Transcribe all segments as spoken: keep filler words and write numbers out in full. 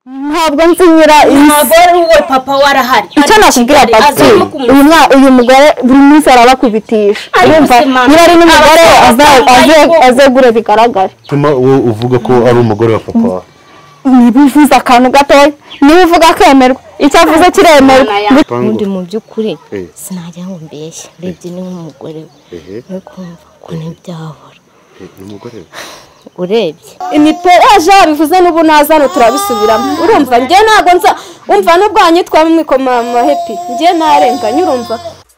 ntabwo nzinyira umugore uwo papa warahari icyo nakubwira papa uyu mwa uyu mugore buri munsi arabakubitisha urumva niba ari n'umugore azegure bigaragara tuma uvuga ko ari umugore wa papa nibivuza akantu gatoya niba uvuga kemerwa icyo avuze kiremerwa undi mu by'ukuri sinajya ngo mbeshye urebye ni nk'umugore we kumva ko ntibyabura umugore urebye imiperaje bivuze n'ubu nazano turabisubiramo urumva njye ntago nza umva n'ubwanyu twamwikoma ma happy njye narenganye urumva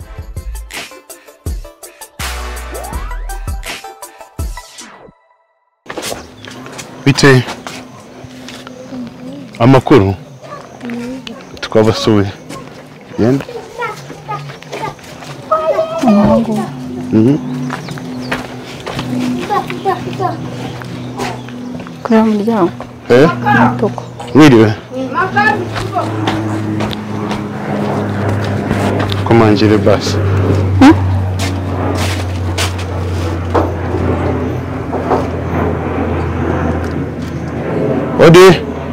bite amakuru twabasuye yenda mhm kuri umuryango eh toko wiriwe komangire basi odi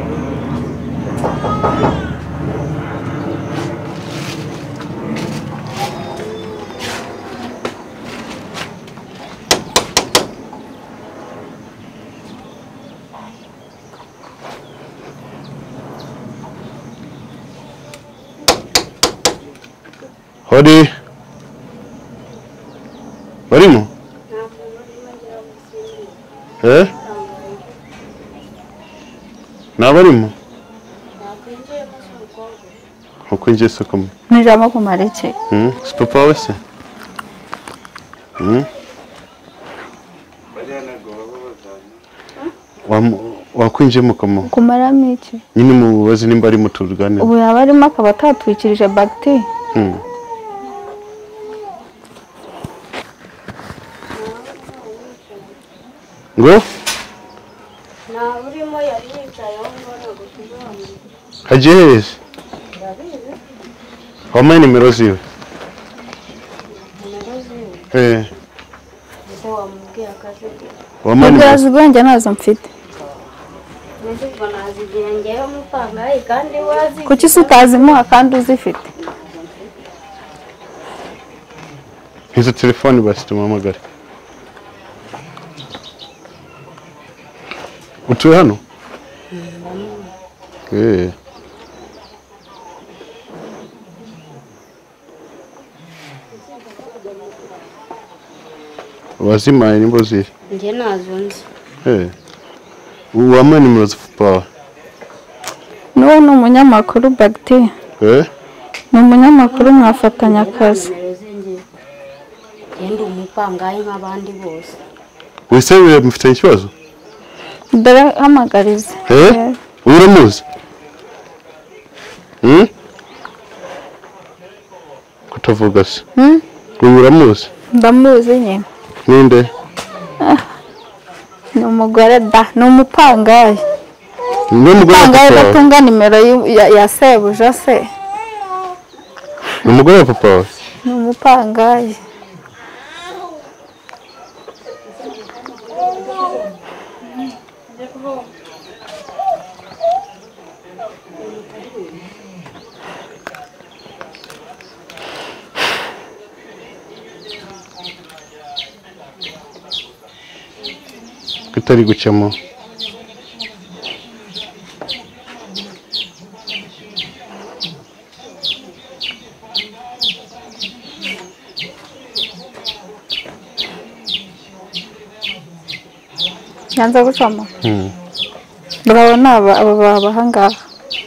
Odi barimo eh nabarimo ukwinjiye soko nijamo kumareke hmm papa wese hmm wakwinjiye mukamo kumaramo iki nyine mubaze nimba ari muturugane ubu yaba arimo akaba tatwikirije bagti hmm ngo na urimo yari yicaye aho ngora gutuzana hajeze wamaye nimero ziwe eh ese wamubwira akazi wamaye nimero zigwenge nazo mfite nese ubona azigenge umupanga kandi wazi kuki sutazimuha kandi uzifite izo telefone basi tumamagare utuye hano eh wazimaye nimbo ziri nje nazonze eh uwamaye nimero zifupa no no umunyamakuru bagti eh ni umunyamakuru mwafatanya akazi yenda umupangaye nk'abandi bose wese mufite ikibazo dore hamagarize eh uramuzi hmm kutavuga se hmm uramuzi ndamuzi nyine ninde ni umugore da ni umupangaye ni umugore umupangaye batunga nimero ya sebuja se ni umugore wa papa ni umupangaye kitari gucamo yanza gucamo hmm urabona aba aba bahangaha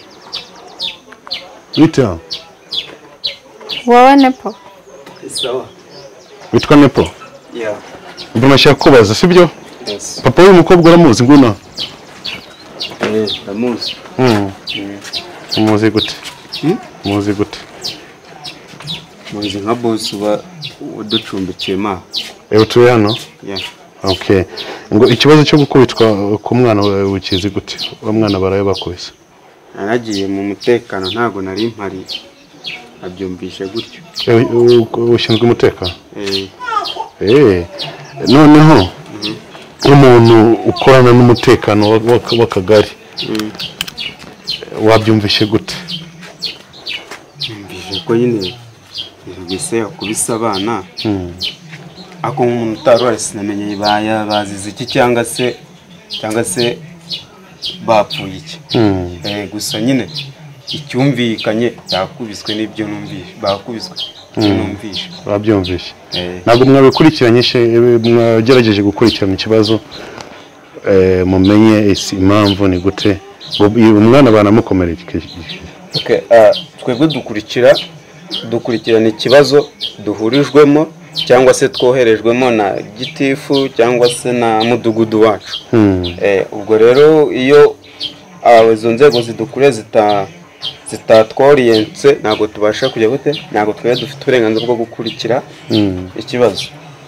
wita wowe nepo sawa witwa nepo yeah ubwo nashaka kubaza sibyo yes papa uyu mukobwa uramuzi nguna eh ndamuzi hmm umuzi gute hmm umuzi gute muzi nka boss uba uducumbikiye ma eh utuye hano yeah okay ngo ikibazo cyo gukubitwa ku mwana ukizi gute wa mwana baraye bakubise naragiye mu mutekano ntago nari mpari abyumvishe gutyo ushinzwe umutekano eh eh noneho umuntu ukorana n'umutekano w'akagari wabyumvishe gute? Numvise ko nyine bise yakubise abana ako umuntu utarwara sinamenye baya bazize iki cyangwa se cyangwa se bapfuye iki eh gusa nyine icyumvikanye yakubiswe n'ibyo numvise bakubiswe numvise wabyumvishe ntabwo mwabikurikiranyishe mwagerageje gukurikirana ikibazo eh mumenye impamvu ni gute umwana banamukomerekeje? okay twebwe dukurikira dukurikirana ikibazo duhurijwemo cyangwa se twoherejwemo na gitifu cyangwa se na mudugudu wacu eh ubwo rero iyo izo nzego zidukure zita zitatworientse ntago tubasha kujya gute ntago twe dufite uburenganzira bwo gukurikira ikibazo.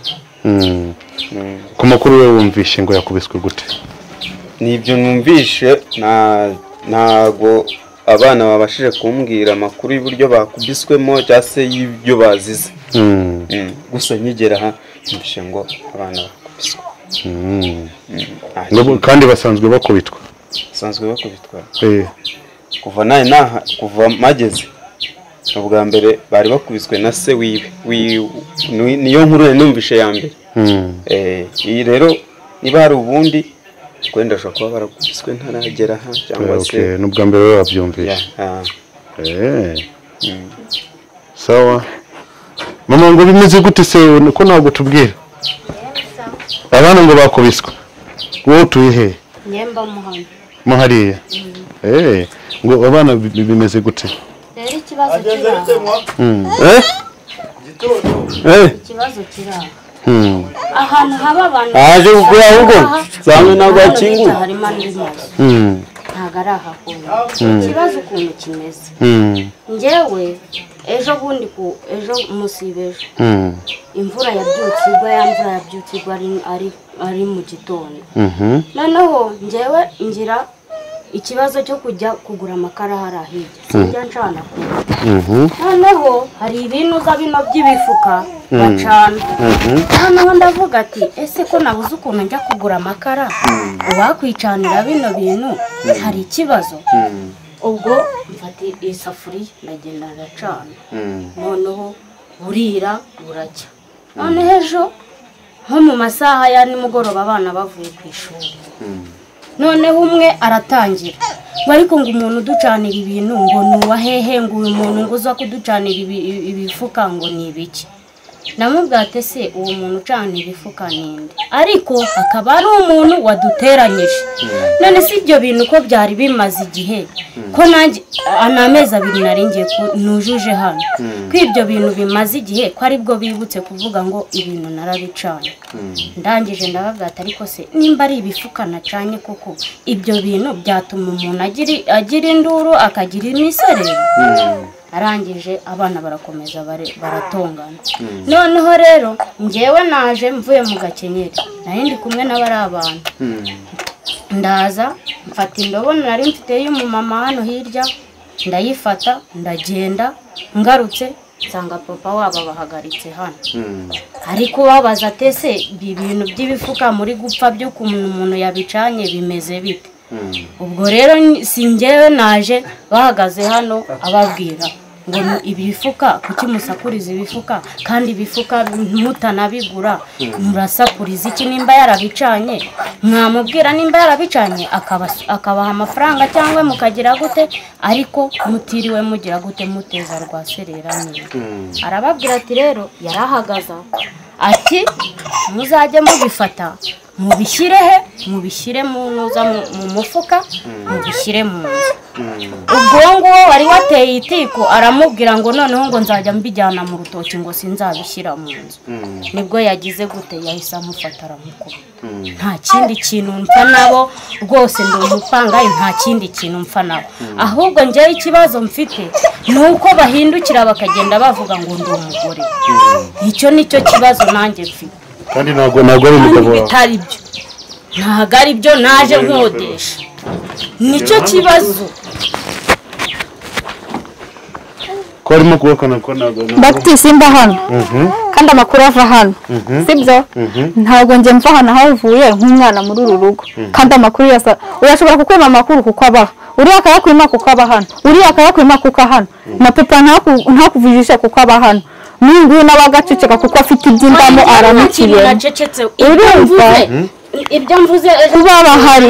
Ku makuru we wumvishe ngo yakubiswe gute? Nibyo numvishe na ntago abana babashije kumbwira amakuru y'uburyo bakubiswemo cyase y'ibyo bazize gusa nyigera ha numvishe ngo abana bakubiswe kandi basanzwe bakubitwa basanzwe bakubitwa eh kuva naye naha kuva mageze ubwa mbere bari bakubiswe na se wiwe niyo nkuru numvishe ya mbere eh iyi rero niba hari ubundi kwenda shaka kuba barakubiswe ntaragera ha cyangwa se okay n'ubwa mbere wabyumvishe eh sawa mama ngo bimeze gute se ko ntabwo tubwira abana ngo bakubiswe wowe tuyihe nyemba muhano muhariye eh ngo abana bimeze gute? Rero ikibazo kira eh eh ikibazo kira ahantu haba abantu aje kugura ahubwo cyane ntabwo akingu harimo n'ibibazo ntago ari ahakunda ikibazo ukuntu kimeze njyewe ejo bundi ku ejo musibejo imvura yabyutse igwa ya mvura yabyutse igwa ari ari mu gitondo noneho njyewe ngira ikibazo cyo kujya kugura amakara harahije sinjya ncana noneho hari ibintu za bino by'ibifuka bacana noneho ndavuga ati ese ko nabuze ukuntu njya kugura amakara wakwicanira bino bintu hari ikibazo ubwo mfata isafuriya ndagenda ndacana noneho burira buracya noneho ejo nko mu masaha ya nimugoroba abana bavuye ku ishuri noneho umwe aratangira ngo ariko ngo umuntu uducanira ibintu ngo ni uwahehe ngo uyu muntu ngo uza kuducanira ibifuka ngo ni ibiki namubwate se uwo muntu ucanira ibifuka ninde ariko akaba ari umuntu waduteranyije none si ibyo bintu ko byari bimaze igihe ko nanjye anameza abiri naringiye nujuje hano ko ibyo bintu bimaze igihe ko aribwo bibutse kuvuga ngo ibintu narabicanye ndangije ndababwata ariko se nimba ari ibifuka nacanye koko ibyo bintu byatuma umuntu agira agira induru akagira imiserere arangije abana barakomeza baratongana noneho rero njyewe naje mvuye mu gakenyeri nari ndi kumwe n'abari abantu ndaza mfata indobo nari mfite y'umumama hano hirya ndayifata ndagenda ngarutse nsanga papa wabo bahagaritse hano ariko babaza atese ibintu by'ibifuka muri gupfa byo ku muntu yabicanye bimeze bite ubwo rero sinjyewe naje bahagaze hano ababwira ngo ibifuka kuki musakuriza ibifuka kandi ibifuka mutanabigura murasakuriza iki nimba yarabicanye mwamubwira nimba yarabicanye akabaha amafaranga cyangwa mukagira gute ariko mutiriwe mugira gute muteza rwa sereranye arababwira ati rero yarahagaza ati muzajye mubifata mubishyirehe mubishyire mu nuza mu mufuka mubishyire mu nzu ubwo nguwo wari wateye itiko aramubwira ngo noneho ngo nzajya mbijyana mu rutoki ngo sinzabishyira mu nzu nibwo yagize gute yahise amufata aramukuba nta kindi kintu mpfa nabo rwose ndi umupangayi nta kindi kintu mpfa nabo ahubwo njyewe ikibazo mfite ni uko bahindukira bakagenda bavuga ngo ndi umugore icyo nicyo kibazo nanjye mfite kandi ntabwo ntabwo ari umugabo wawe bitari byo ntabwo ari byo naje nkodesha nicyo kibazo ko arimo kubakana ko ntabwo Baptiste simba hano kandi amakuru ava hano sibyo ntabwo njye mva hano havuye nk'umwana muri uru rugo kandi amakuru yasa urashobora kukwima amakuru kuko abaho uriya akayakwima kuko aba hano uriya akayakwima kuko hano na papa ntakuvujishe kuko aba hano n'inguyu n'abagaceceka kuko afite iby'indamo aramukiye urumva ibyo mvuze kuba bahari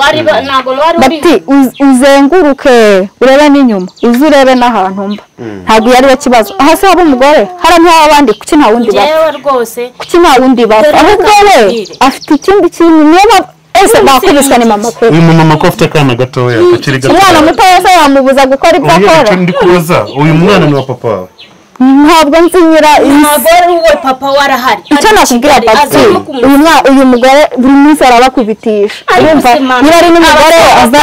bati uzenguruke urebe n'inyuma uzi urebe n'ahantu mba ntabwo iyo ariyo kibazo aha se haba umugore hara ntiho abandi kuki nta wundi bapfa kuki nta wundi bapfa ahubwo we afite ikindi kintu niyo ese bakubiswa ni mama pe uyu mama ko afite akana gatoya akiri gato umwana muto wese yamubuza gukora ibyo akora ndi kuza uyu mwana ni wa papa wawe ntabwo nzinyira umugore we papa warahari icyo nakubwira pati uyu mwana uyu mugore buri munsi arabakubitisha urumva niba ari n'umugore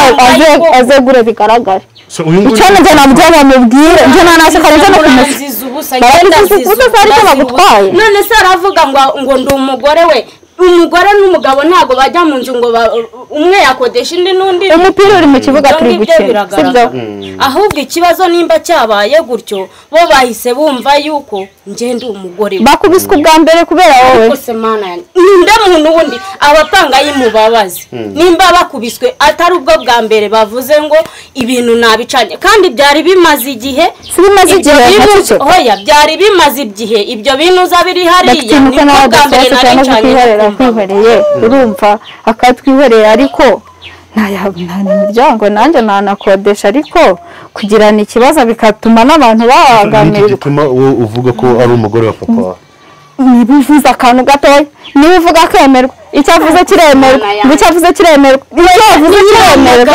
azegure bigaragare icyo njye nabyo bamubwire njye nanashe karenze no kumusiza barabiziza ariko bagutwaye none se aravuga ngo ngo ndi umugore we umugore n'umugabo ntago bajya mu nzu ngo umwe yakodesha indi n'undi umupira uri mu kibuga turi gukina sibyo ahubwo ikibazo nimba cyabaye gutyo bo bahise bumva yuko nje ndi umugore bakubiswe ubwa mbere kubera wowe kose mana ninde muntu wundi abapanga yimubabazi nimba bakubiswe atari ubwo bwa mbere bavuze ngo ibintu nabicanye kandi byari bimaze igihe sibimaze igihe hoya byari bimaze igihe ibyo bintu zabiri hariya ni bwa mbere naricanye kwihoreye urumva akatwihoreye ariko nta miryango nanjye nanakodesha ariko kugirana ikibazo bikatuma n'abantu bahaganirwa gituma uvuga ko ari umugore wa papa wawe niba uvuze akantu gatoya niba uvuga akemerwa icyo avuze kiremerwa ngo icyo avuze kiremerwa icyo avuze kiremerwa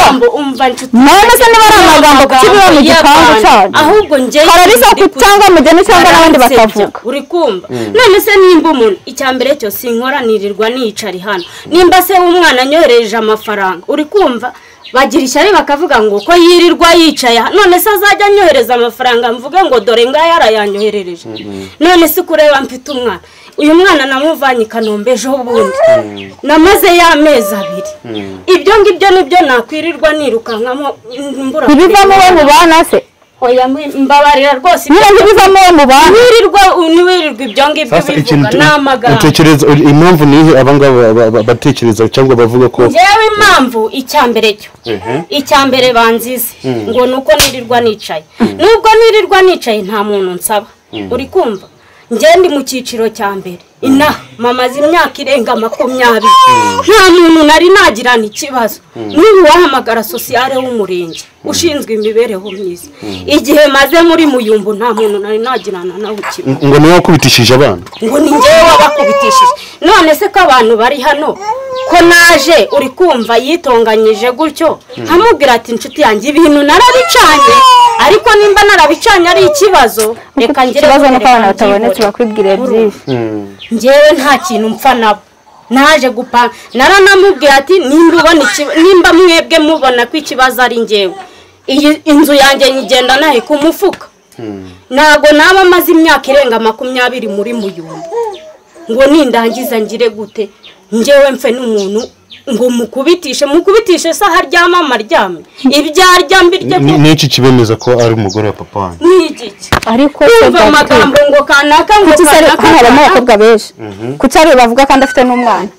none se niba ari amagambo kuki biba mu gipangu cyanyu hararisa cyangwa mugeni cyangwa n'abandi bakavuga uri kumva none se nimba umuntu icya mbere cyo sinkoranirirwa niyicara hano nimba se umwana anyohereje amafaranga uri kumva bagira ishyari bakavuga ngo ko yirirwa yicaye none se azajya anyohereza amafaranga mvuge ngo dore ngaya yarayanyoherereje none se kureba mfite umwana uyu mwana namuvanye Kanombe ejo bundi namaze y'amezi abiri ibyo ngibyo nibyo nakwirirwa nirukankamo mbura ntibivamo we mu bana se oya mbabarira rwose niba ntibivamo we mu bana wirirwa niwirirwa ibyo ngibyo bivuga n'amagambo utekereza impamvu nihe abangaba batekereza cyangwa bavuga ko njyewe impamvu icyambere cyo icyambere banzize ngo nuko nirirwa nicaye nubwo nirirwa nicaye nta muntu nsaba uri kumva njye ndi mu cyiciro cya mbere ina mamaze imyaka irenga makumyabiri nta muntu nari nagirana ikibazo n'ubu wahamagara sosiyale w'umurenge ushinzwe imibereho myiza igihe maze muri muyumbu nta muntu nari nagirana nawe ikibazo ngo niwe wakubitishije abana ngo ni njyewe wabakubitishije none se ko abantu bari hano ko naje uri kumva yitonganyije gutyo nkamubwira ati inshuti yanjye ibintu narabicanye ariko nimba narabicanye ari ikibazo reka ngire ikibazo nuko abantu batabonetse bakwibwire byinshi njyewe nta kintu mpfa nabo naje gupa naranamubwira ati nimba ubona nimba mwebwe mubona ko ikibazo ari njyewe iyi inzu yanjye nyigenda nahe ku mufuka ntabwo naba maze imyaka irenga makumyabiri muri muyumbu ngo nindangiza ngire gute njyewe mfe n'umuntu ngo mukubitishe mukubitishe se haryama amaryame ibyarya mbirye n'iki kibemeza ko ari umugore wa papa wanyu n'igiki ariko umva amagambo ngo kanaka ngo kanaka harimo abakobwa benshi kuki ari bavuga kandi afite n'umwana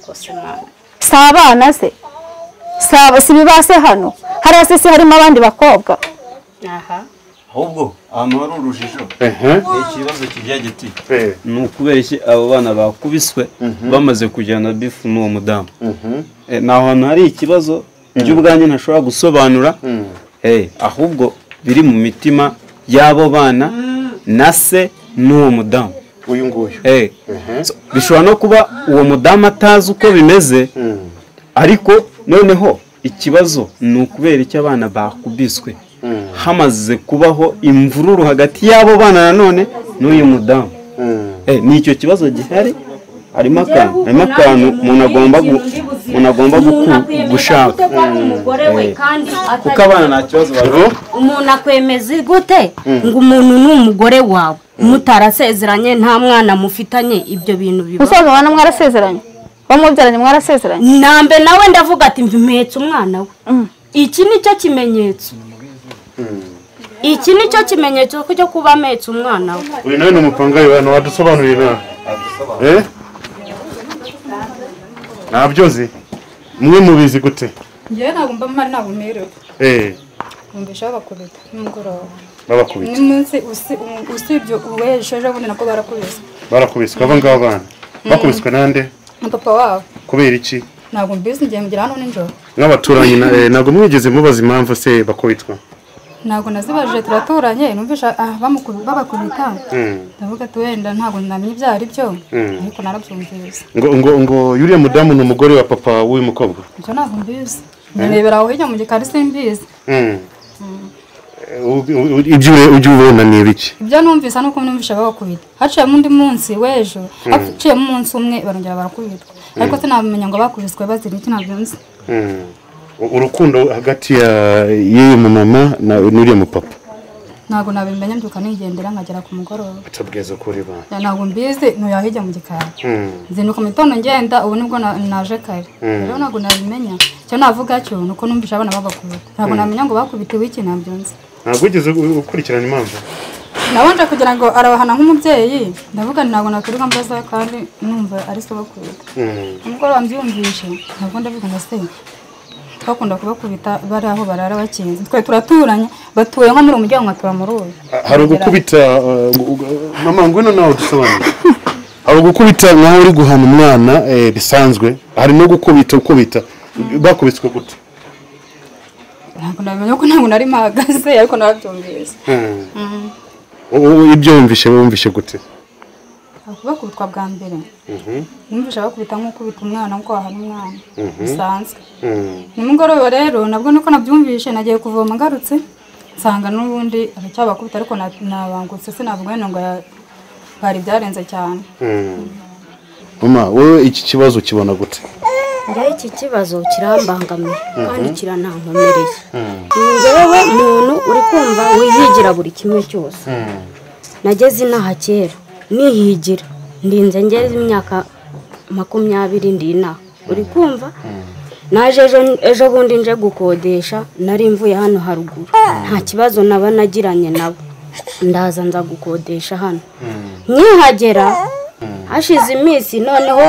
si abana se si bibase hano hariya se si harimo abandi bakobwa aha ahubwo ahantu hari urujijo ikibazo kijya giti ni ukubera iki abo bana bakubiswe bamaze kujyana bifu n'uwo mudamu ni ahantu hari ikibazo by'ubwanjye ntashobora gusobanura ahubwo biri mu mitima y'abo bana na se n'uwo mudamu uyu nguyu bishobora no kuba uwo mudamu atazi uko bimeze ariko noneho ikibazo ni ukubera icyo abana bakubiswe hamaze kubaho imvururu hagati y'abo bana nanone n'uyu mudamu ni icyo kibazo gihari harimo akantu harimo akantu umuntu agomba umuntu agomba gushaka kuko abana nta kibazo bariho umuntu akwemeza gute ngo umuntu ni umugore wawe mutarasezeranye nta mwana mufitanye ibyo bintu biba musoza abana mwarasezeranye bamubyaranye mwarasezeranye nambe nawe ndavuga ati mpetse umwana we iki nicyo kimenyetso iki nicyo kimenyetso cyo kuba ametse umwana we uyu nawe ni umupangayi abantu wadusobanurira eh nabyozi mwe mubizi gute ngiye ntabwo mba mari ntabwo merewe eh mbisha bakubita n'umugoroba babakubita n'umunsi usibye uwesheje bundi nako barakubise barakubiswe aba ngaba bana bakubiswe nande na papa wabo kubera iki ntabwo mbizi ngiye mugira hano ninjoro n'abaturanyi ntabwo mwigeze mubaza impamvu se bakubitwa ntabwo nazibaje turaturanye numvisha babakubita ndavuga ati wenda ntabwo namenye ibyo ari byo ariko narabyumvise ngo ngo ngo yuriya mudamu ni umugore wa papa w'uyu mukobwa ibyo ntabwo mbizi nirebera aho hirya mu gikari simbizi ibyo ujya ubona ni ibiki ibyo numvise nuko numvisha babakubita haciyemo undi munsi w'ejo haciyemo umunsi umwe barongera barakubitwa ariko sinamenya ngo bakubiswe bazira iki ntabyo nzi urukundo hagati ya yeye mama na n'uriya mupapa ntabwo nabimenya mbyuka nigendera nkagera ku mugoroba atabweza kuri ba ntabwo mbizi ntuyahijya mu gikari nzinuka mu gitondo ngenda ubu nibwo naje kare rero ntabwo nabimenya icyo navuga cyo nuko numvisha abana babakubita ntabwo namenya ngo bakubitiwe iki ntabyo nzi ntabwo wigeze ukurikirana impamvu nabanje kugira ngo arabahana nk'umubyeyi ndavuga ntabwo nakwirirwa mbaza kandi numva ari so bakubita umugoroba mbyumvishe ntabwo ndavuga ngo se bakunda kubakubita bari aho barara bakinze twe turaturanye batuye nko muri umujyi nkatura muri uyu hari ugukubita mama ngwino nawe dusobanure hari ugukubita nkaho uri guhana umwana bisanzwe hari no gukubita ukubita bakubitswe gute ntabwo nabimenya ko ntabwo nari mpagaze ariko narabyumvise ibyo wumvishe wumvishe gute bakubitwa bwa mbere numvisha bakubita nk'ukubita umwana nk'uko wahana umwana bisanzwe nimugoroba rero nabwo niko nabyumvishe nagiye kuvoma ngarutse nsanga n'ubundi aracyabakubita ariko nabangutse sinavuga ngo bari byarenze cyane mama wowe iki kibazo kibona gute njyewe iki kibazo kirambangamiye kandi kiranankomereye njyewe muntu uri kumva wihigira buri kimwe cyose nageze inaha kera nihigira ndinze ngeze imyaka makumyabiri ndi inaha uri kumva naje ejo bundi nje gukodesha nari mvuye hano haruguru nta kibazo naba nagiranye nabo ndaza nza gukodesha hano nkihagera hashize iminsi noneho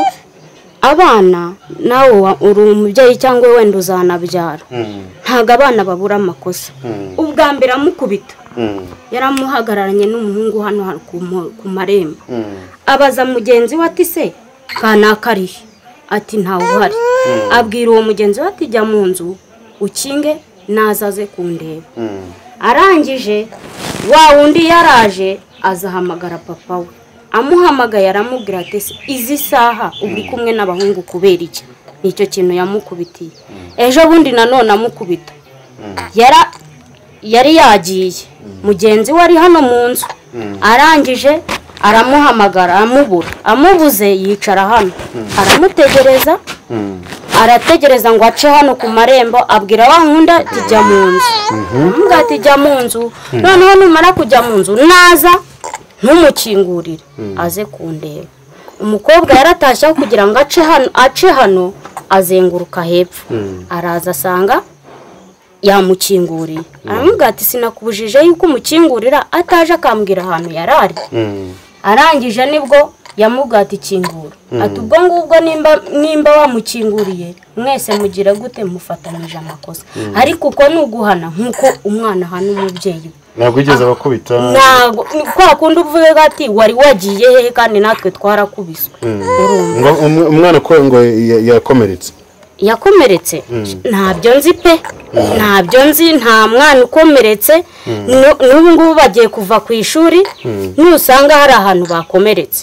abana nawe uri umubyeyi cyangwa wenda uzanabyara ntabwo abana babura amakosa ubwa mbere amukubita yaramuhagararanye n'umuhungu hano ku marembo abaza mugenzi we ati se kanaka arihe ati ntawe uhari abwira uwo mugenzi we ati jya mu nzu ukinge nazaze kundeba arangije wa wundi yaraje azahamagara papa we amuhamagaye aramubwira ati izi saha uri kumwe n'abahungu kubera iki nicyo kintu yamukubitiye ejo bundi nanone amukubita yara yari yagiye mugenzi we ari hano mu nzu arangije aramuhamagara amubura amubuze yicara hano aramutegereza arategereza ngo ace hano ku marembo abwira wa nkunda ati jya mu nzu aramubwira ati jya mu nzu noneho numara kujya mu nzu naza ntumukingurire aze kundeba umukobwa yaratashye kugira ngo ace hano ace hano azenguruka hepfo araza asanga yamukinguriye aramubwira ati sinakubujije yuko umukingurira ataje akambwira ahantu yarari arangije nibwo yamubwira ati kingura ati ubwo ngubwo nimba nimba wamukinguriye mwese mugira gute mufatanije amakosa ariko uko nuguhana nkuko umwana hano umubyeyi ntabwo igeze abakubita ntabwo kwa kundi uvuye gati wari wagiye hehe kandi natwe twarakubiswe ngo umwana ko ngo yakomeretse yakomeretse ntabyo nzi pe ntabyo nzi nta mwana ukomeretse n'ubu ngubu bagiye kuva ku ishuri nusanga hari ahantu bakomeretse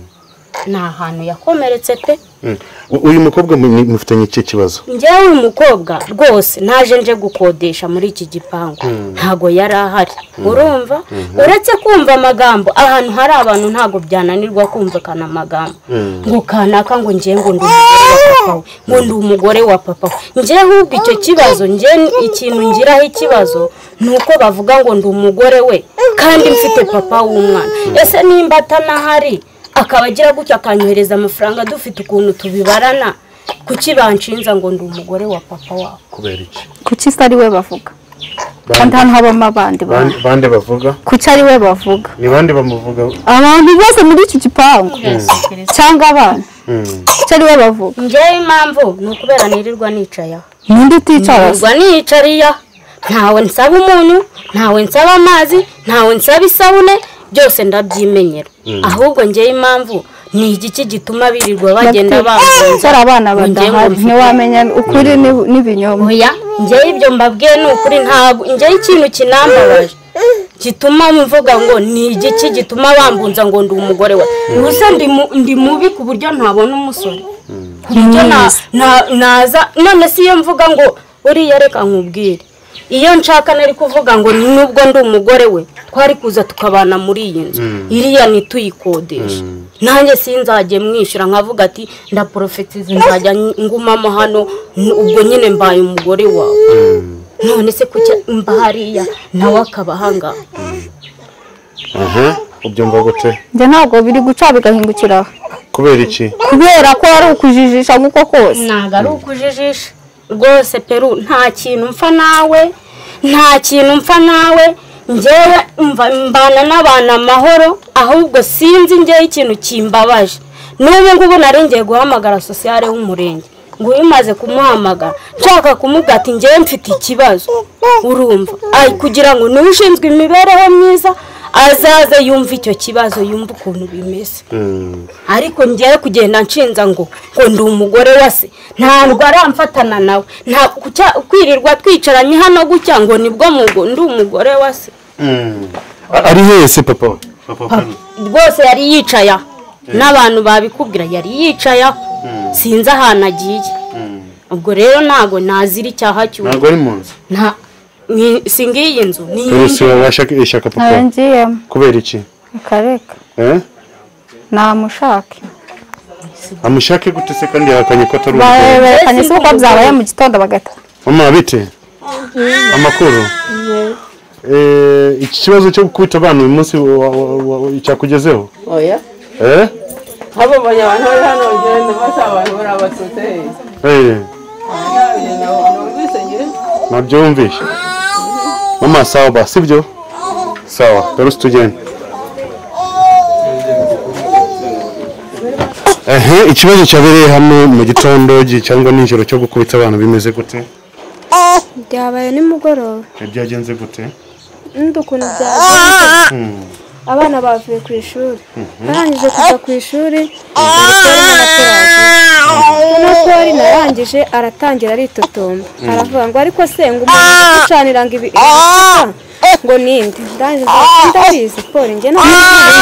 nta hantu yakomeretse pe uyu mukobwa mufitanye iki kibazo njyewe uyu mukobwa rwose naje nje gukodesha muri iki gipangu ntago yari ahari urumva uretse kumva amagambo ahantu hari abantu ntago byananirwa kumvikana amagambo ngo kanaka ngo ngiye ngo ndi umugore wa papa we ngo ndi umugore wa papa we njyewe ahubwo icyo kibazo njye ikintu ngiraho ikibazo ni uko bavuga ngo ndi umugore we kandi mfite papa w'umwana ese nimba atanahari akaba agira gutya akanyohereza amafaranga dufite ukuntu tubibarana kuki banshinza ngo ndi umugore wa papa wabo kubera iki kuki se ari we bavuga kandi hano habamo abandi bantu bande bavuga kuki ari we bavuga ni bande bamuvuga abantu bose muri iki gipangu cyangwa abana kuki ari we bavuga njyewe impamvu ni ukubera nirirwa nicaye aho ninde uticara nirirwa nicariye ntawe nsaba umunyu ntawe nsaba amazi ntawe nsaba isabune byose ndabyimenyera ahubwo njyewe impamvu ni igiki gituma birirwa bagenda bambuza abana badahari ntiwamenya ukuri n'ibinyoma oya njyewe ibyo mbabwiye ni ukuri ntabwo njyewe ikintu kinambabaje gituma mvuga ngo ni igiki gituma bambunza ngo ndi umugore we gusa ndi mubi ku buryo ntabona umusore ku buryo naza none si iyo mvuga ngo uriya reka nkubwire iyo nshaka nari kuvuga ngo nubwo ndi umugore we twari kuza tukabana muri iyi nzu iriya ntituyikodesha nanjye sinzajye mwishyura nkavuga ati ndaporofetiza nzajya ngumamo hano ubwo nyine mbaye umugore wawe none se kuki mba hariya nawe akaba ahangaha aha ubyumva gute njye ntabwo biri guca bigahingukira kubera iki kubera ko ari ukujijisha nk'uko kose ntabwo ari ukujijisha rwose peru nta kintu mpfa nawe nta kintu mpfa nawe njyewe mbana n'abana amahoro ahubwo sinzi njyewe ikintu kimbabaje n'ubu ngubu nari ngiye guhamagara sosiyare w'umurenge ngo umaze kumuhamagara nshaka kumubwira ati njyewe mfite ikibazo urumva ay kugira ngo niwe ushinzwe imibereho myiza azaze yumva icyo kibazo yumva ukuntu bimeze ariko njyewe kugenda nshinza ngo ngo ndi umugore wa se ntabwo aramfatana nawe nta kwirirwa twicaranye hano gutya ngo nibwo mugo ndi umugore wa se ari hese papa rwose yari yicaye n'abantu babikubwira yari yicaye sinzi ahantu agiye ubwo rero ntago nazira icyaha cy'uwo ntago ari mu nzu nta si ngiyi nzu ni iyi washaka ishaka papa nangiyemo kubera iki kareka eh namushake amushake gute se kandi yakanye ko atari umugore berekanye se uko byabaye mu gitondo bagata mama bite amakuru eh iki kibazo cyo gukubita abantu uyu munsi cyakugezeho oya eh abo banyabantu bari hano ngende basa abantu barabatutse eh nabyumvishe mama sawa ba sibyo sawa dore tugende ehe ikibazo cyabereye hano mu gitondo cyangwa nijoro cyo gukubita abantu bimeze gute byabaye nimugoroba byagenze gute ndukuntu byagenze abana bavuye ku ishuri barangije kuva ku ishuri Tori narangije aratangira aritotomba aravuga ngo ariko se ngo umuntu ucanira ngo ibi ngo ninde ndangije ndabizi Paul nge no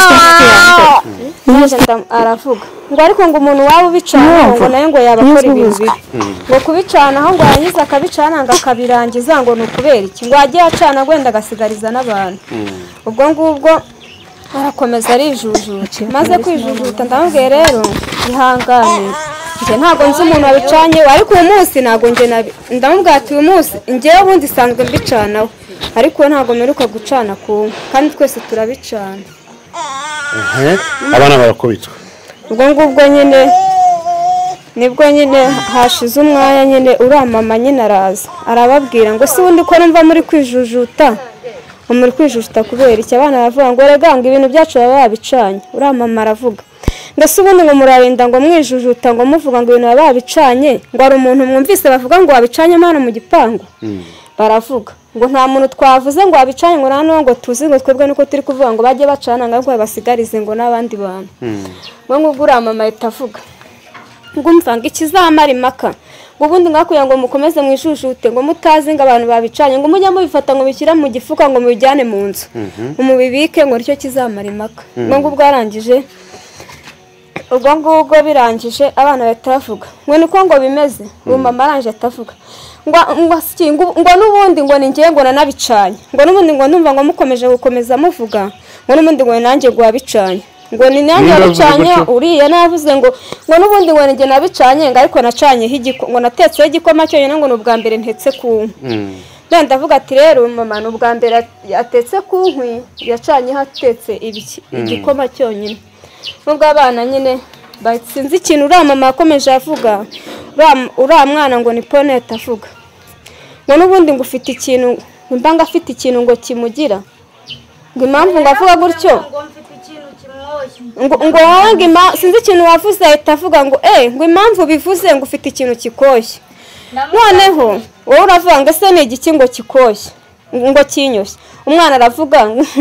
aravuga ngo ariko ngo umuntu waba ubicana ngo nayo ngo yabakora ibintu bibi ngo kubicana aho ngo yanyiza akabicana ngo akabirangiza ngo nukubera iki ngo agiye acana gwenda agasigariza n'abantu ubwo ngubwo arakomeza arijujuta maze kwijujuta ndamubwiye rero ihangane nje ntago nzi umuntu wabicanye ariko uyu munsi nago nje ndamubwira ati uyu munsi ngewe ubundi sanzwe mbicanaho ariko ntago meruka gucana ku kandi twese turabicana ehe abana barakubitwa ubwo ngubwo nyine nibwo nyine hashize umwanya nyine uramama nyine araza arababwira ngo si ubundi ko numva muri kwijujuta muri kwijujuta kubera iki abana baravuga ngo reganga ibintu byacu baba babicanye uramama aravuga ndetse ubundi ngo murarinda ngo mwijujuta ngo muvuga ngo ibintu baba babicanye ngo ari umuntu mwumvise bavuga ngo wabicanye hano mu gipangu baravuga ngo nta muntu twavuze ngo wabicanye ngo nano ngo tuzi ngo twebwe nuko turi kuvuga ngo bajye bacana ngo basigarize ngo n'abandi bantu ngo ngubwo uramama itavuga ngo umva ngo ikizamara impaka ngo ubundi ngakuye ngo mukomeze mwijujute ngo mutazi ngo abantu babicanye ngo mujya mubifata ngo bishyira mu gifuka ngo mubijyane mu nzu umubibike ngo nicyo kizamara impaka ngo ngubwo arangije ubwo ngubwo birangije abana batavuga ngo niko ngo bimeze ubu mama arangije atavuga ngo ngo ngo n'ubundi ngo ni ngiye ngo nanabicanye ngo n'ubundi ngo ndumva ngo mukomeje gukomeza muvuga ngo n'ubundi ngo nanjye ngo wabicanye ngo ni nanjye wabicanye uriya navuze ngo ngo n'ubundi ngo njye nabicanye ngo ariko nacanyeho igiko ngo natetseho igikoma cyonyine ngo n'ubwa mbere ntetse ku nkwi ndavuga ati rero mama n'ubwa mbere atetse ku nkwi yacanyeho atetse igikoma cyonyine nubwo abana nyine sinzi ikintu uramama akomeje avuga uriya mwana ngo ni ponete avuga ngo n'ubundi ngo ufite ikintu nimba ngo afite ikintu ngo kimugira ngo impamvu ngo avuga gutyo ngo ngo wowe ngo ima sinzi ikintu wavuze ahita avuga ngo eh ngo impamvu bivuze ngo ufite ikintu kikoshye noneho wowe uravuga ngo ese ni igiki ngo kikoshye ngo kinyoshye umwana aravuga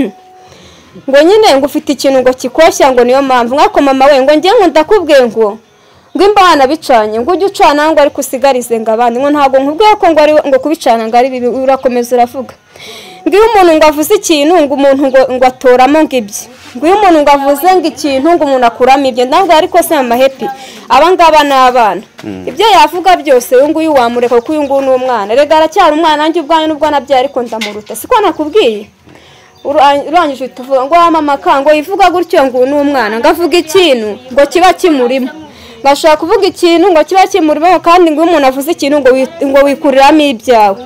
ngo nyine ngo ufite ikintu ngo kikoshya ngo niyo mpamvu mwako mama we ngo ngiye ngo ndakubwiye ngo ngo imbana bicanye ngo ujye ucana ngo ariko usigarize ngo abandi ngo ntabwo nkubwiye ko ngo ari ngo kubicana ngo ari bibi urakomeza uravuga ngo iyo umuntu ngo avuze ikintu ngo umuntu ngo ngo atoramo ngo ibye ngo iyo umuntu ngo avuze ngo ikintu ngo umuntu akuramo ibye ntabwo ariko se mama happy aba ngaba n'abana ibyo yavuga byose uyu nguyu wamureka kuko uyu nguyu ni umwana rega aracyari umwana nanjye ubwanyu n'ubwo nabyaye ariko ndamuruta siko nakubwiye urangije tuvuga ngo wa mama kango ivuga gutyo ngo ni umwana ngo avuga ikintu ngo kiba kimurimo bashaka kuvuga ikintu ngo kiba kimurimo kandi ngo umuntu avuze ikintu ngo ngo wikuriramo ibyawe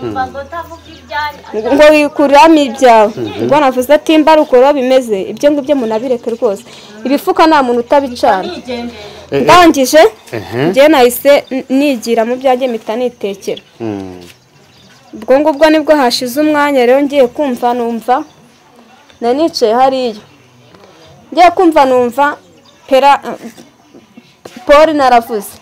ngo wikuriramo ibyawe ngo navuze ati mba rukoro bimeze ibyo ngibyo munabireke rwose ibifuka nta muntu utabicana ndangije njye nahise nigira mu byanjye mpita nitekera ubwo ngubwo nibwo hashize umwanya rero ngiye kumva numva nanicaye hariya ngiye kumva numva pera Paul naravuze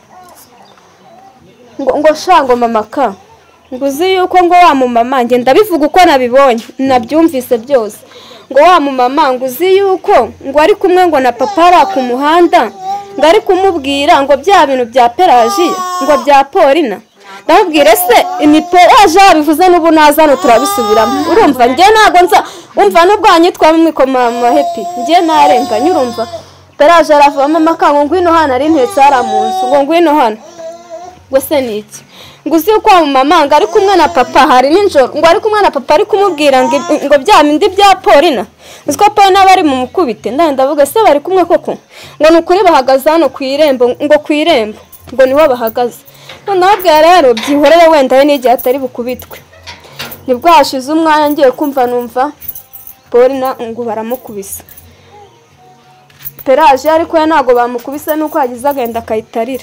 ngo ngo shango mama ka ngo uzi yuko ngo wa mu mama nge ndabivuga uko nabibonye nabyumvise byose ngo wa mu mama ngo uzi yuko ngo ari kumwe ngo na papa ara ku muhanda ngo ari kumubwira ngo bya bintu bya Pelagie ngo bya Paulina ndamubwire se imiperaje bivuze n'ubu nazano turabisubiramo urumva nge nago nza umva n'ubwanyitwa mwikoma mama happy nge narenganye urumva Pelagie aravuga mama kango ngwino hano ari ntetse ara munsi ngo ngwino hano ngo se niki ngo uzi uko mama ngo ari kumwe na papa hari ninjoro ngo ari kumwe na papa ari kumubwira ngo ngo bya bindi bya Paulina uziko Paulina bari mu mukubite ndanda ndavuga se bari kumwe koko ngo nukuri bahagaze hano ku irembo ngo ku irembo ngo niho bahagaze nabwo rero byihorere wenda n'igihe atari bukubitwe nibwo hashize umwanya ngiye kumva numva Paulina ngo baramukubisa Pelagie ariko ntago bamukubise nuko yagize agenda akayitarira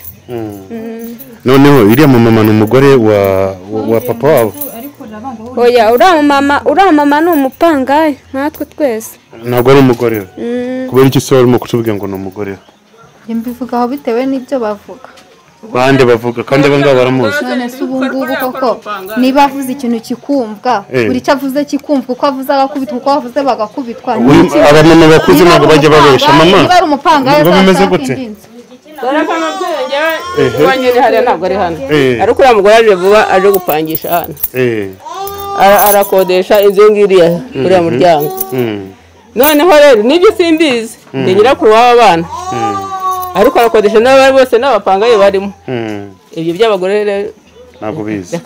noneho iriya mama n'umugore wa wa papa wabo oya uriya mama uriya mama ni umupangayi natwe twese ntabwo ari umugore we kubera iki se warimo kutubwira ngo ni umugore we mbivuga aho bitewe n'ibyo bavuga bande bavuga kandi aba ngaba baramuzi none se ubu ngubu koko niba avuze ikintu kikumvwa buri cyo avuze kikumvwa uko avuze agakubitwa uko avuze bagakubitwa abamama bakuze ntabwo bajya babesha mama niba ari umupangayi bameze gute barakana bwenge wanyene hariya ntabwo ari hano ariko uriya mugore aje vuba aje gupangisha hano arakodesha inzu ngiriya uriya muryango noneho rero nibyo simbizi ni nyirakuru w'aba bana ariko arakodesha n'abari bose n'abapangaye barimo ibyo by'abagore rero ntabwo bizi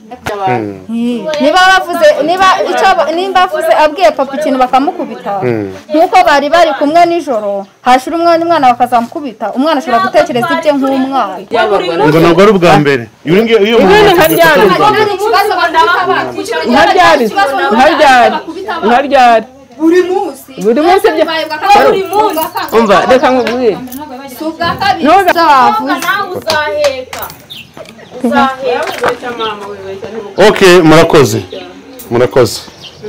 niba bavuze niba icyo nimba bavuze abwiye papa ikintu bakamukubita nkuko bari bari kumwe nijoro hashira umwana umwana bakazamukubita umwana ashobora gutekereza ibye nk'umwana ngo ntabwo ari ubwa mbere iyo muntu nkaryari nkaryari nkaryari buri munsi buri munsi buri munsi umva reka nkubwire subwa kabiri zavuze uzaheka okay murakoze murakoze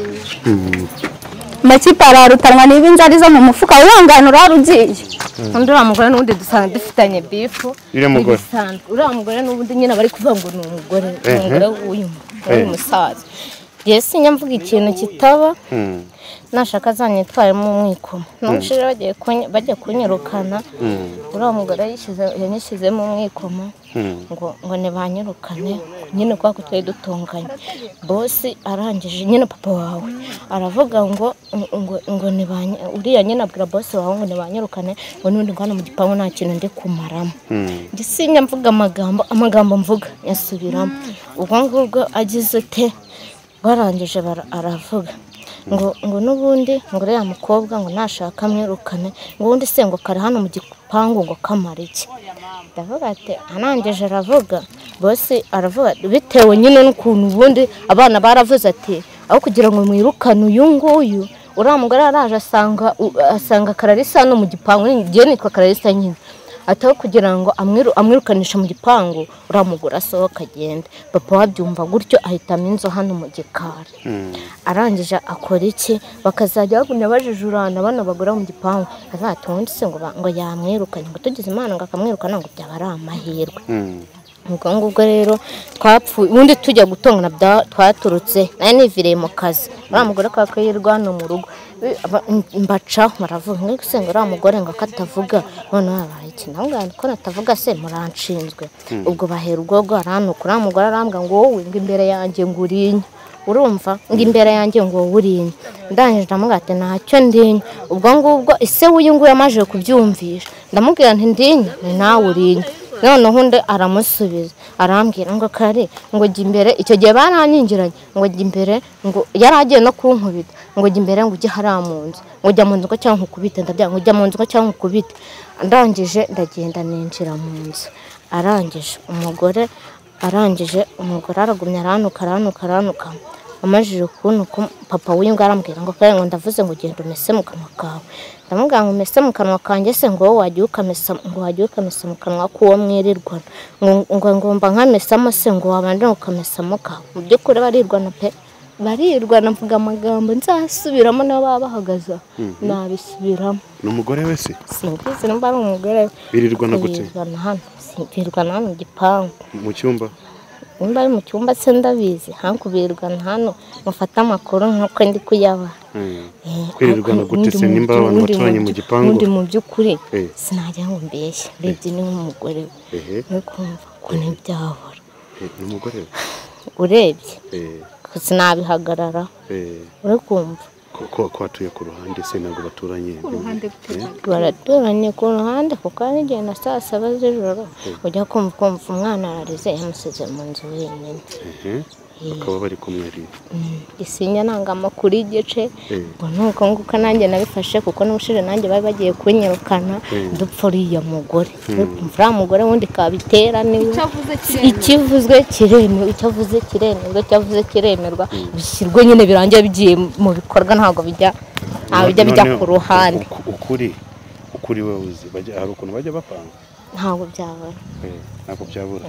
makipe ararutanwa n'ibinzari zo mu mufuka wihangana urarugiye undi uriya mugore n'ubundi dusanga dufitanye bifu uriya mugore uriya mugore n'ubundi nyine bari kuvuga ngo ni umugore umugore w'uyu musaza yesi njya mvuga ikintu kitaba nashaka zanyitwaremo umwikomo n'umushire bagiye bajya kunyirukana uriya mugore yanyishyizemo umwikomo ngo ngo ntibanyirukane nyine kwa ko twari dutunganye bosi arangije nyine papa wawe aravuga ngo ngo ngo ntibanye uriya nyine abwira bosi wawe ngo ntibanyirukane ngo n'undi ngana mu gipangu nta kintu ndi kumaramo ndisinya mvuga amagambo amagambo mvuga yasubiramo ubwo ngubwo agize te barangije aravuga ngo ngo nubundi ngo uriya mukobwa ngo nashaka mwirukane ngo ubundi se ngo kare hano mu gipangu ngo kamara iki ndavuga ati anangije aravuga bose aravuga bitewe nyine n'ukuntu ubundi abana baravuze ati aho kugira ngo mwirukane uyu nguyu uriya mugore araje asanga asanga Kararisa no mu gipangu ngiye nitwa Kararisa nyine ataho kugira ngo amwiru amwirukanisha mu gipangu uramugura asohoka agende. Papa wabyumva gutyo ahitamo inzo hano mu gikari. Arangije akora iki bakazajya bagumya bajijurana bana bagura mu gipangu azatonde se ngo ngo yamwirukanye ngo tugize imana ngo akamwirukana ngo byaba ari amahirwe. Ubwo ngubwo rero twapfuye ubundi tujya gutongana twaturutse nari nivireye mu kazi uriya mugore kakayirwa no mu rugo mbaca baravuga ngo se ngo uriya mugore ngo akatavuga none yabaye iki nangana ko natavuga se muranshinzwe. Ubwo bahera ubwo aranuka uriya mugore arambwa ngo wowe ngo imbere yanjye ngo urinya urumva ngo imbere yanjye ngo urinya ndangije ndamugate ntacyo ndinya. Ubwo ngubwo ise w'uyu nguyu yamaje kubyumvisha ndamubwira nti ndinya ni nawe urinya. Noneho undi aramusubiza arambwira ngo kare ngo jya imbere icyo gihe baranyingiranye ngo jya imbere ngo yaragiye no kunkubita ngo jya imbere ngo ujye hariya mu nzu ngo jya mu nzu cyangwa nkukubite ndabyanga ngo jya mu nzu cyangwa nkukubite. Ndangije ndagenda ninjira mu nzu arangije umugore arangije umugore aragumya aranuka aranuka aranuka amajije ukuntu papa w'uyu ngo arambwira ngo kare ngo ndavuze ngo genda umese mu kanwa kawe. Ndamubwira ngo umese mu kanwa kanjye se ngo wowe wagiye ukamesa ngo wagiye ukamesa mu kanwa k'uwo mwirirwana ngo ngomba nkamesamo se ngo wabanje ukamesamo kawe. Mu by'ukuri barirwana pe barirwana mvuga amagambo nzasubiramo nabo baba bahagaze nabisubiramo. Ni umugore we se simbizi nimba ari umugore birirwana gute hano birirwana hano mu gipangu mu cyumba nimba ari mu cyumba se ndabizi hankubirwana hano mufata amakuru nk'uko ndi kuyaba. Kwirirwana gute se nimba abantu baturanye mu gipangu undi mu by'ukuri sinajya ngo mbeshye urebye ni nk'umugore we no kumva ko ntibyabura ni umugore urebye sinabihagarara uri kumva ko kwatuye ku ruhande se ntabwo baturanye baraturanye ku ruhande kuko ari igihe na saa saba z'ijoro ujya kumva kumva umwana ararize yamusize mu nzu wenyine bakaba bari kumwe ari isinya nanga amakuru y'igice ngo nuko nguko nanjye nabifashe kuko n'ubushire nanjye bari bagiye kunyirukana dupfa uriya mugore uriya mugore wundi kabitera niwe ikivuzwe kiremerwa icyavuze kiremerwa icyavuze kiremerwa bishyirwe nyine birangiye bigiye mu bikorwa ntabwo bijya bijya bijya ku ruhande. Ukuri ukuri we uzi bajya hari ukuntu bajya bapanga ntabwo byabura ntabwo byabura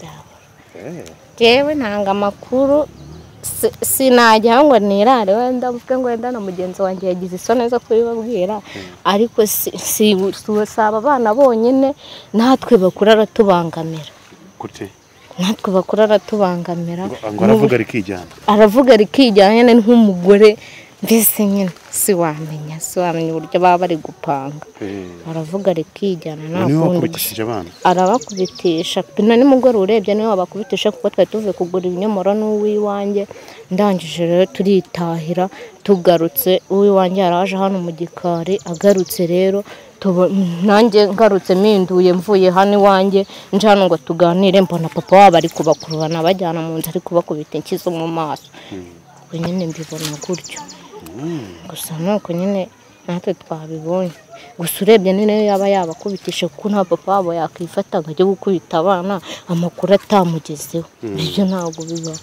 jewe ntanga amakuru sinajya ngo nirare wenda mvuge ngo wenda na mugenzi wanjye yagize isoni zo kubibabwira ariko si saba abana bonyine natwe bakura aratubangamira gute natwe bakura aratubangamira ngo aravuga rikijyana aravuga rikijyana nyine nk'umugore mbese nyine si wamenya si wamenya uburyo baba bari gupanga aravuga rikijyana ntabwo arabakubitisha pina nimugore urebye niwe wabakubitisha kuko twari tuvuye kugura ibinyomoro n'uwiwanjye ndangije rero turitahira tugarutse uwiwanjye yaraje hano mu gikari agarutse rero nanjye ngarutse minduye mvuye hano iwanjye nje hano ngo tuganire mbona papa wabo ari kubakurubana bajyana mu nzu ari kubakubita inkizo mu maso nyine mbibona gutyo gusa nuko nyine natwe twabibonye gusa urebye ni nayo yaba yabakubitisha kuko nta papa wabo yakwifata ngo ajye gukubita abana amakuru atamugezeho ibyo ntabwo biba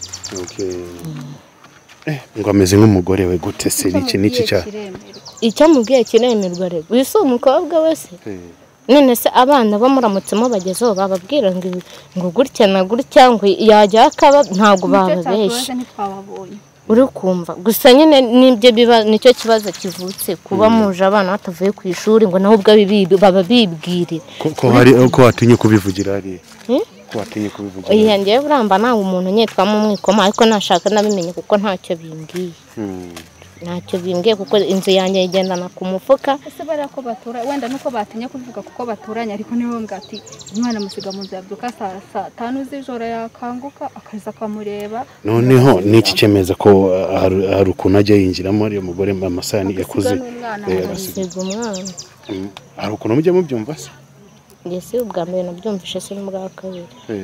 ngo ameze nk'umugore we gute se iki n'iki cya icyo amubwiye kiremerwa rero uyu si umukobwa wese none se abana bamuramutsemo bagezeho bababwira ngo ngo gutya na gutya ngo yajya akaba ntabwo bababeshya uri kumva gusa nyine nibyo biba nicyo kibazo kivutse kuba muje abana batavuye ku ishuri ngo naho ubwo baba bibwirira ko hari ko watinye kubivugira ari ko watinye kubivugira oya ngiye buramba nawe umuntu nyetwa mu mwikoma ariko nashaka nabimenye kuko ntacyo bimbwiye ntacyo bimbwiye kuko inzu yanjye igendana ku mufuka ese bari ko batura wenda nuko batinya kuvuga kuko baturanye ariko niho ngati umwana musiga mu nzu yabyuka saa tanu z'ijoro yakanguka akaza akamureba noneho niki cemeza ko hari ukuntu ajya yinjiramo ari umugore amasani yakuze asiga umwana hari ukuntu mujya mubyumva se ngese ubwa mbere nabyumvishe se n'ubwa kabiri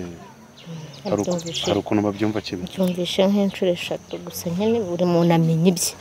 hari ukuntu babyumva kimwe byumvishe nk'inshuro eshatu gusa nyine buri muntu amenya ibye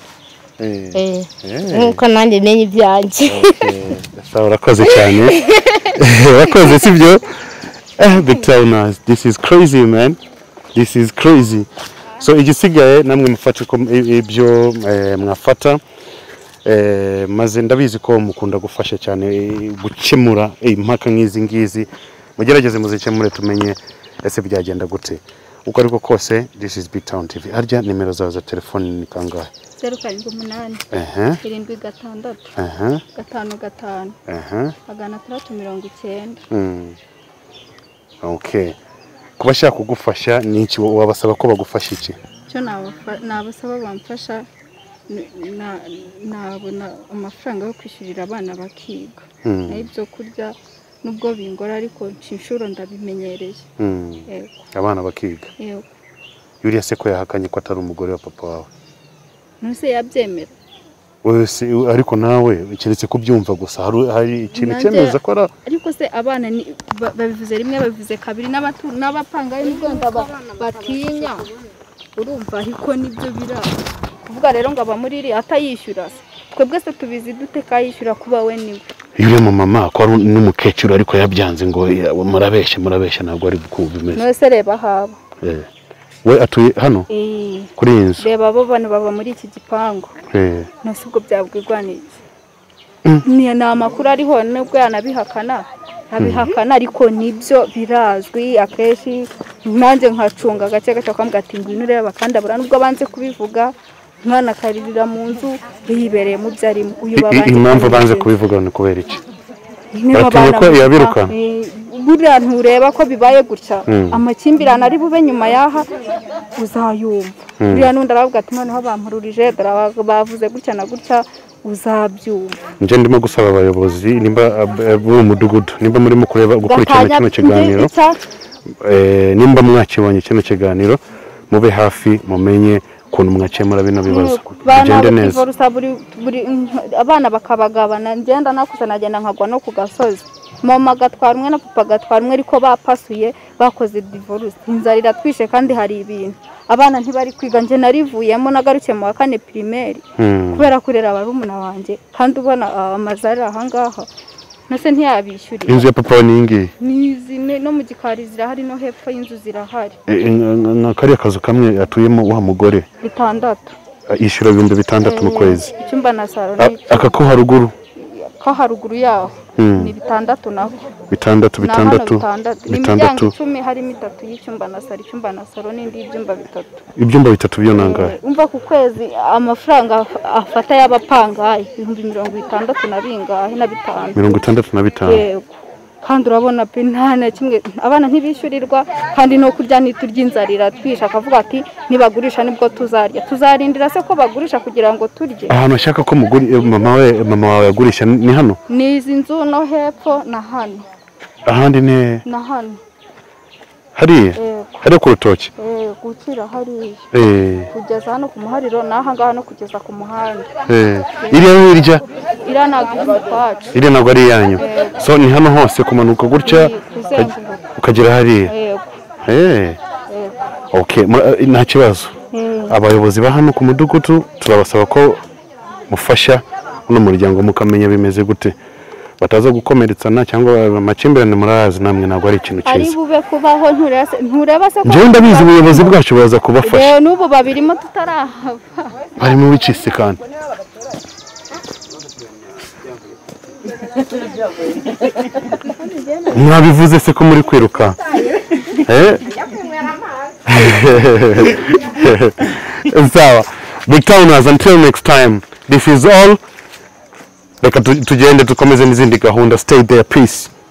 nkuko nanjye menye ibyanjye urakoze cyane urakoze sibyo big towners this is crazy man this is crazy so igisigaye namwe mufate ko ibyo mwafata eh maze ndabizi ko mukunda gufasha cyane gukemura impaka nk'izi ngizi mugerageze muzikemure tumenye ese byagenda gute uko ariko kose. This is Big Town T V. Harya nimero zawe za telefone ni kangahe? zeru karindwi umunani ehe irindwi gatandatu ehe gatanu gatanu ehe magana atandatu mirongo icyenda. mm okay kubashaka kugufasha ni iki wabasaba ko bagufasha iki? cyo nabasaba bamfasha nabona amafaranga yo kwishyurira abana bakiga n'ibyo kurya nubwo bingora ariko inshuro ndabimenyereye. Yego abana bakiga. Yego Yuriya se ko yahakanye ko atari umugore wa papa wawe? Nuse yabyemera. Wese ariko nawe kiretse kubyumva gusa hari ikintu cyemeza ko ara ariko se abana babivuze rimwe babivuze kabiri n'abatu n'abapangaye n'ubwonda batinya urumva ariko nibyo bira kuvuga rero ngo aba muri iri atayishyura twebwe se tubizi dute kayishyura kuba we niwe. Yure mu mama ko ari n'umukecuru ariko yabyanze ngo murabeshe murabeshe ntabwo ari kubimeze. Nose reba haba. Eh we atuye hano kuri inzu. Reba abo bana baba muri iki gipango. Eh nose ubwo byabwirwa niki? Ni na makuru ariho nubwo yanabihakana abihakana ariko nibyo birazwi akeshi nanjye nkacunga gace gace kwambwa ati ngwino reba kandi abura nubwo banze kubivuga mwana karirira mu nzu yibereye mu byari uyu babanje. Impamvu banze kubivuga ni kubera iki? Batiye ko yabiruka. Buriya ntureba ko bibaye gutya amakimbirana ari bube nyuma yaha uzayumva. Buriya nundi aravuga ati noneho bampururije bavuze gutya na gutya uzabyumva. Nje ndimo gusaba abayobozi nimba b'uwo mudugudu nimba murimo kureba gukurikirana kino kiganiro eh nimba mwakibonye kino kiganiro mube hafi mumenye kuntu mwakemura bino bibazo bigende neza. Abana bakabagabana ngenda nakuze nagenda nkagwa no ku gasozi mama gatwara umwe na papa gatwara umwe ariko bapasuye bakoze divorce inzarira twishe kandi hari ibintu abana ntibari kwiga nje narivuyemo nagaruke mu wa kane primaire kubera kurera abarumuna wanje kandi ubona amazarira ahangaha nase ntiyabishyurira. Inzu ya papa ni ingi nizi no mu gikari zirahari no hepfo y'inzu zirahari. Nka kariya kazu kamwe atuyemo wa mugore bitandatu yishyura ibintu bitandatu mu kwezi. Icyumba na saro aka ko haruguru ko haruguru yaho ni bitandatu naho bitandatu bitandatu bitandatu icumi harimo itatu y'icyumba na saro icyumba na saro n'indi ibyumba bitatu. Ibyumba bitatu byo nangahe? Umva ku kwezi amafaranga afata y'abapangaye ibihumbi mirongo itandatu na bingahe na bitanu. mirongo itandatu na bitanu. Yego kandi urabona pe nta na kimwe abana ntibishyurirwa kandi no kurya nituryinzarira twisha akavuga ati nibagurisha nibwo tuzarya tuzarindira se ko bagurisha kugira ngo turye. Ahantu ashaka ko muguri mama we mama wawe yagurisha ni hano ni izi nzu no hepfo na hano ahandi ne na hano hari hari ku rutoki eh gukira hari eh kugeza hano ku muhariro naha ngaha no kugeza ku muhanda eh iriya irya iranaga kwacu iriya ntabwo ari yanyu so ni hano hose kumanuka gutya ukagera hari eh okay nta kibazo. Abayobozi ba hano ku mudugudu turabasaba ko mufasha uno muryango mukamenya bimeze gute bataza gukomeretsana cyangwa amakimbirane murazi namwe ntabwo ari ikintu cyiza. Ari bube kubaho nturese ntureba se ko nje ndabizi ubuyobozi bwacu baza kubafasha. Eh nubu babirimo tutarahava bari mu bicise kandi mwabivuze se ko muri kwiruka eh sawa. Big Towners, until next time, this is all. Reka tugende tukomeze n'izindi gahunda. Stay there, peace.